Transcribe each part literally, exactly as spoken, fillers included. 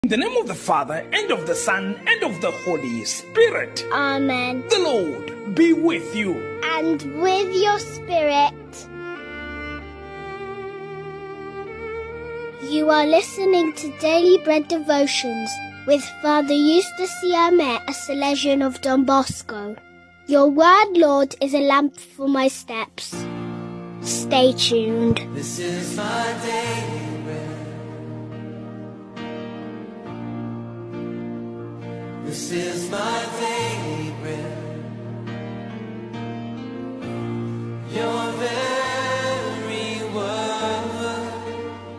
In the name of the Father, and of the Son, and of the Holy Spirit. Amen. The Lord be with you. And with your spirit. You are listening to Daily Bread Devotions with Father Eustace, Siame, a salesian of Don Bosco. Your word, Lord, is a lamp for my steps. Stay tuned. This is my daily bread. This is my daily bread. Your very word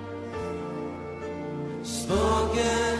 spoken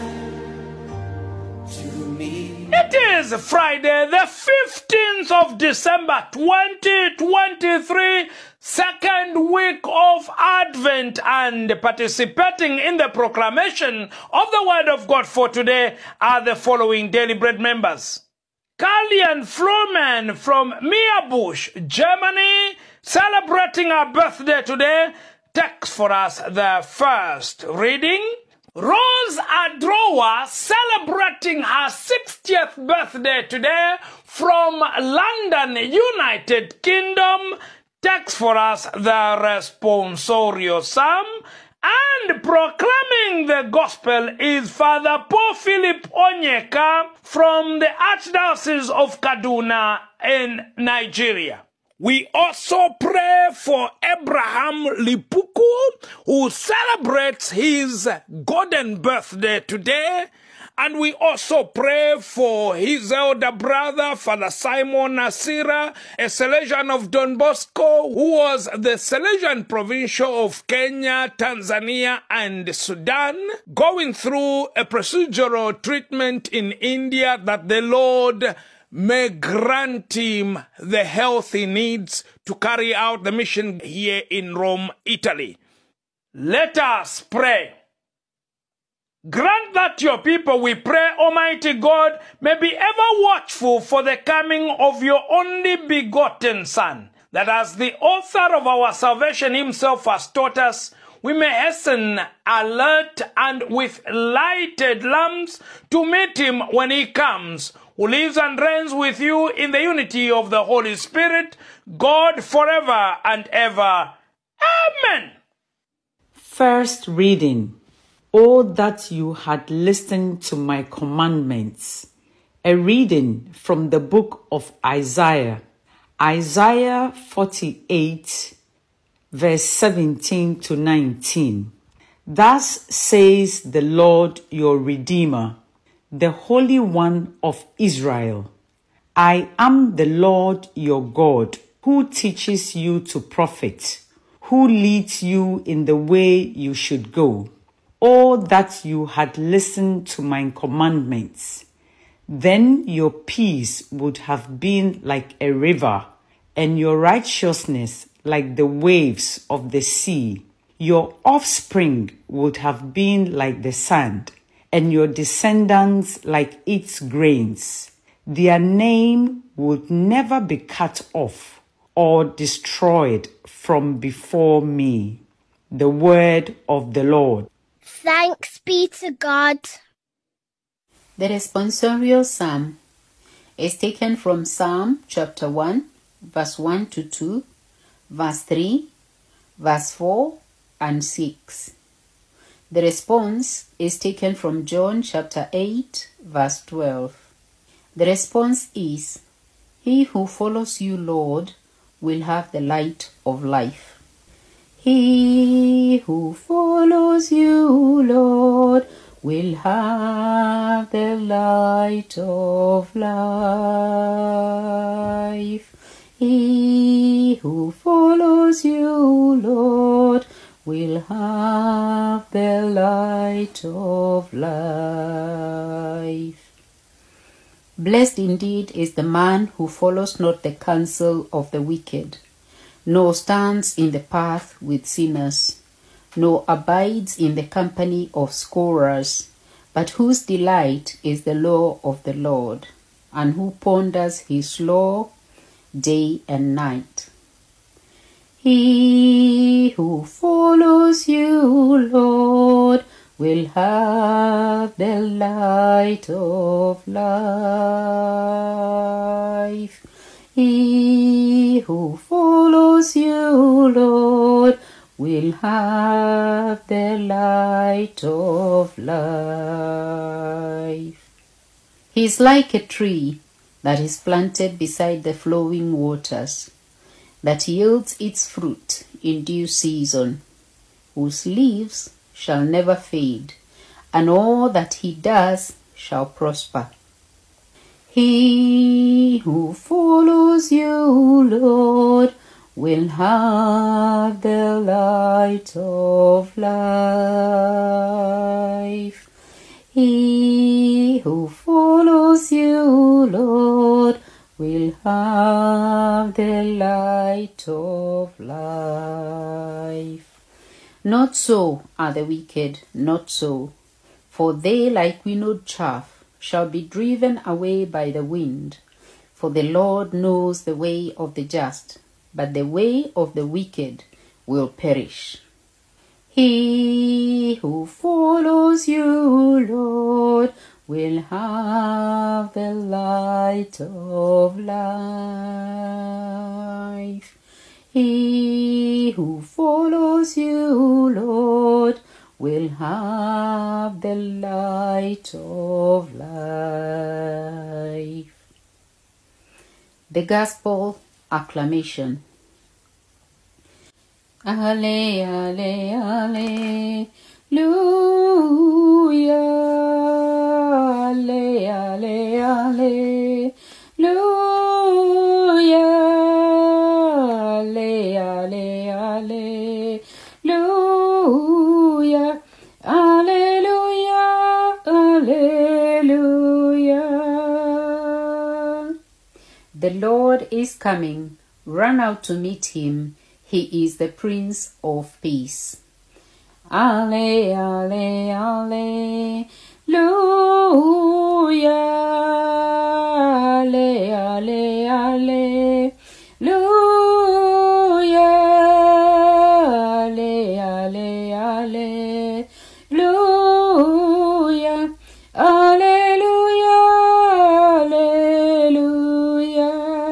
to me. It is Friday, the fifteenth of December, twenty twenty-three, second week of Advent, and participating in the proclamation of the Word of God for today are the following Daily Bread members. Kalian Froman from Meerbusch, Germany, celebrating her birthday today, takes for us the first reading. Rose Adroa, celebrating her sixtieth birthday today from London, United Kingdom, takes for us the responsorio psalm. And proclaiming the gospel is Father Paul Philip Onyeka from the Archdiocese of Kaduna in Nigeria. We also pray for Abraham Lipuku, who celebrates his golden birthday today. And we also pray for his elder brother, Father Simon Nasira, a salesian of Don Bosco, who was the salesian provincial of Kenya, Tanzania, and Sudan, going through a procedural treatment in India, that the Lord may grant him the health he needs to carry out the mission here in Rome, Italy. Let us pray. Grant that your people, we pray, Almighty God, may be ever watchful for the coming of your only begotten Son, that as the author of our salvation himself has taught us, we may hasten, alert, and with lighted lamps to meet him when he comes, who lives and reigns with you in the unity of the Holy Spirit, God forever and ever. Amen. First reading. Oh, that you had listened to my commandments. A reading from the book of Isaiah. Isaiah forty-eight, verse seventeen to nineteen. Thus says the Lord your Redeemer, the Holy One of Israel. I am the Lord your God, who teaches you to profit, who leads you in the way you should go. Oh, that you had listened to my commandments. Then your peace would have been like a river, and your righteousness like the waves of the sea. Your offspring would have been like the sand, and your descendants like its grains. Their name would never be cut off or destroyed from before me. The word of the Lord. Thanks be to God. The responsorial psalm is taken from Psalm chapter one, verse one to two, verse three, verse four, and six. The response is taken from John chapter eight, verse twelve. The response is, He who follows you, Lord, will have the light of life. He who follows you, Lord, will have the light of life. He who follows you, Lord, will have the light of life. Blessed indeed is the man who follows not the counsel of the wicked, nor stands in the path with sinners, nor abides in the company of scorers, but whose delight is the law of the Lord, and who ponders his law day and night. He who follows you, Lord, will have the light of life. He who follows you, Lord, will have the light of life. He is like a tree that is planted beside the flowing waters, that yields its fruit in due season, whose leaves shall never fade, and all that he does shall prosper. He who follows you, Lord, will have the light of life. He who follows you, Lord, will have the light of life. Not so are the wicked, not so, for they, like winnowed chaff, shall be driven away by the wind. For the Lord knows the way of the just, but the way of the wicked will perish. He who follows you, Lord, will have the light of life. He who follows you, Lord, will have the light of life. The Gospel Acclamation. Ale, ale, alleluia. Ale, ale, alleluia. Ale, ale, alleluia. Alleluia, alleluia. The Lord is coming. Run out to meet him. He is the Prince of Peace. Ale, ale, alleluia. Ale, ale, alleluia. Ale, ale, alleluia. Alleluia, alleluia.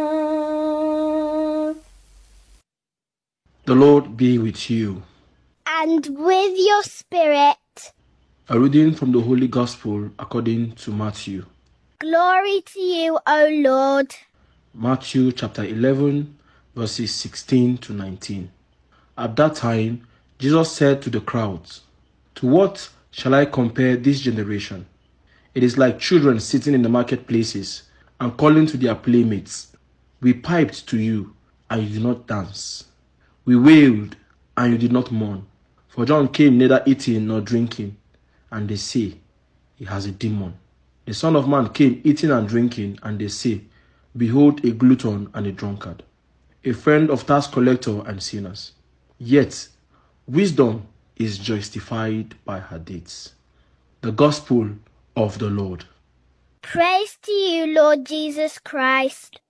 The Lord be with you. And with your spirit. A reading from the Holy Gospel according to Matthew. Glory to you, O Lord. Matthew chapter eleven, verses sixteen to nineteen. At that time, Jesus said to the crowds, "To what shall I compare this generation? It is like children sitting in the marketplaces and calling to their playmates. We piped to you, and you did not dance. We wailed, and you did not mourn. For John came neither eating nor drinking, and they say, he has a demon. The Son of Man came eating and drinking, and they say, behold, a glutton and a drunkard, a friend of tax collector and sinners. Yet wisdom is justified by her deeds." The Gospel of the Lord. Praise to you, Lord Jesus Christ.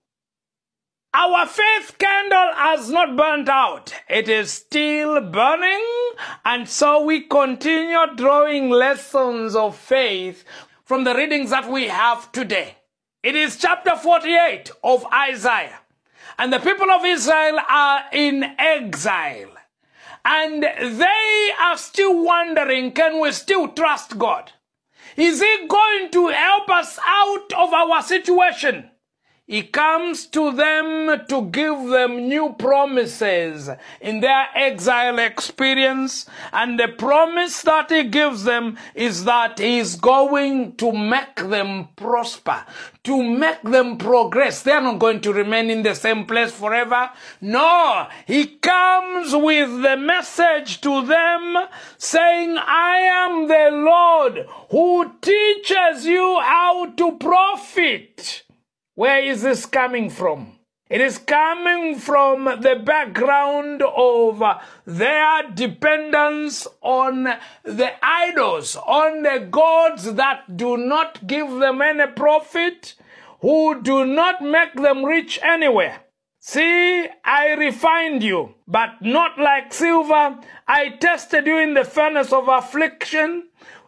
Our faith candle has not burnt out. It is still burning, and so we continue drawing lessons of faith from the readings that we have today. It is chapter forty-eight of Isaiah, and the people of Israel are in exile, and they are still wondering, can we still trust God? Is he going to help us out of our situation? He comes to them to give them new promises in their exile experience. And the promise that he gives them is that he is going to make them prosper, to make them progress. They are not going to remain in the same place forever. No, he comes with the message to them saying, I am the Lord who teaches you how to profit. Where is this coming from? It is coming from the background of their dependence on the idols, on the gods that do not give them any profit, who do not make them rich anywhere. See, I refined you, but not like silver. I tested you in the furnace of affliction.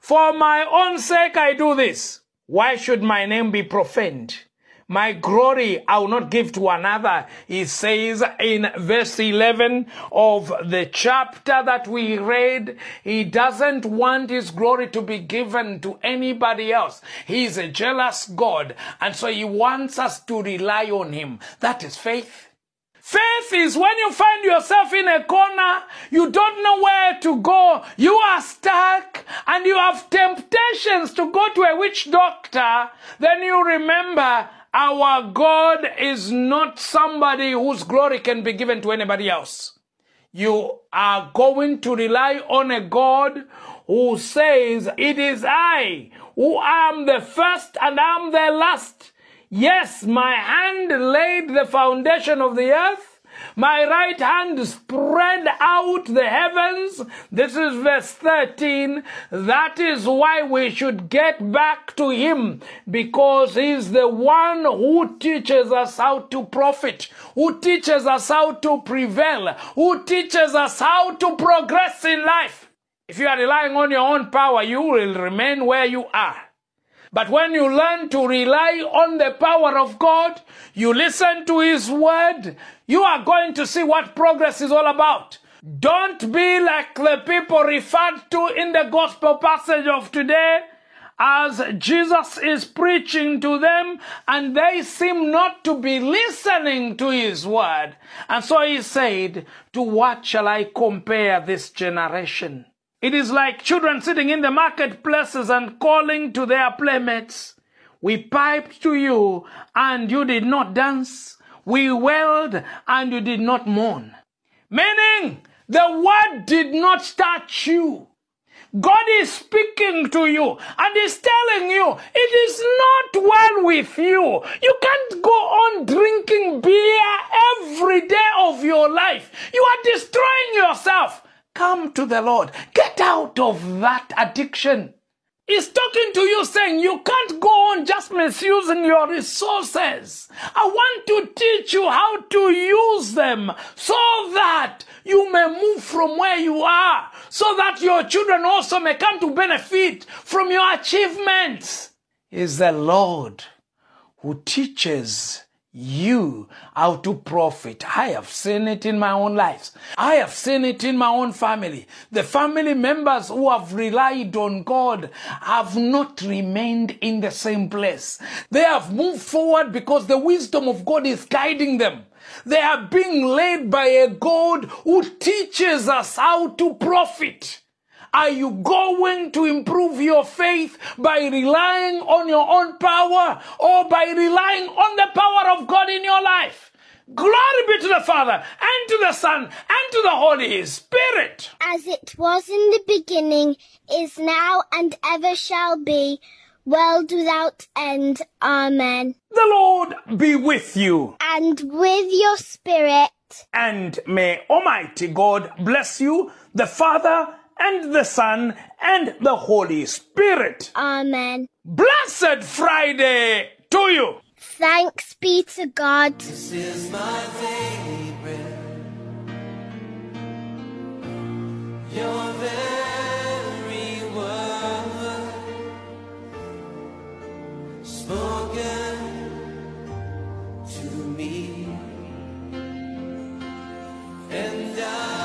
For my own sake I do this. Why should my name be profaned? My glory I will not give to another. He says in verse eleven of the chapter that we read, he doesn't want his glory to be given to anybody else. He is a jealous God, and so he wants us to rely on him. That is faith. Faith is when you find yourself in a corner, you don't know where to go, you are stuck, and you have temptations to go to a witch doctor. Then you remember, our God is not somebody whose glory can be given to anybody else. You are going to rely on a God who says, it is I who am the first and am the last. Yes, my hand laid the foundation of the earth. My right hand spread out the heavens. This is verse thirteen. That is why we should get back to him, because he's the one who teaches us how to profit, who teaches us how to prevail, who teaches us how to progress in life. If you are relying on your own power, you will remain where you are. But when you learn to rely on the power of God, you listen to his word, you are going to see what progress is all about. Don't be like the people referred to in the gospel passage of today, as Jesus is preaching to them and they seem not to be listening to his word. And so he said, to what shall I compare this generation? It is like children sitting in the marketplaces and calling to their playmates. We piped to you and you did not dance. We wailed and you did not mourn. Meaning, the word did not touch you. God is speaking to you and is telling you it is not well with you. You can't go on drinking beer every day of your life. You are destroying yourself. Come to the Lord. Get out of that addiction. He's talking to you saying you can't go on just misusing your resources. I want to teach you how to use them so that you may move from where you are, so that your children also may come to benefit from your achievements. Is the Lord who teaches you how to profit. I have seen it in my own life. I have seen it in my own family. The family members who have relied on God have not remained in the same place. They have moved forward because the wisdom of God is guiding them. They are being led by a God who teaches us how to profit. Are you going to improve your faith by relying on your own power or by relying on the power of God in your life? Glory be to the Father, and to the Son, and to the Holy Spirit. As it was in the beginning, is now, and ever shall be, world without end. Amen. The Lord be with you. And with your spirit. And may Almighty God bless you, the Father, and the Son, and the Holy Spirit. Amen. Blessed Friday to you. Thanks be to God. This is my daily bread. Your very word spoken to me, and I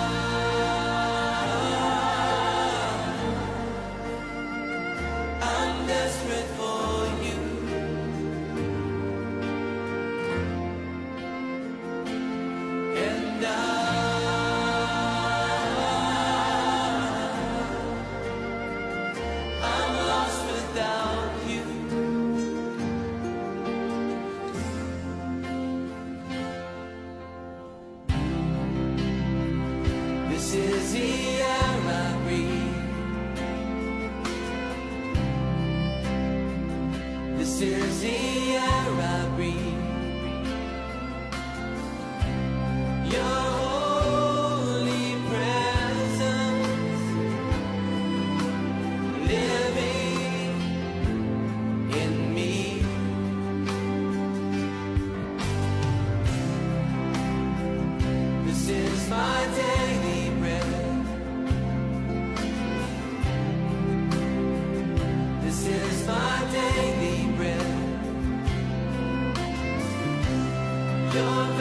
this is the air I breathe. This is the air I breathe. Your holy presence living in me. This is my daily bread. Your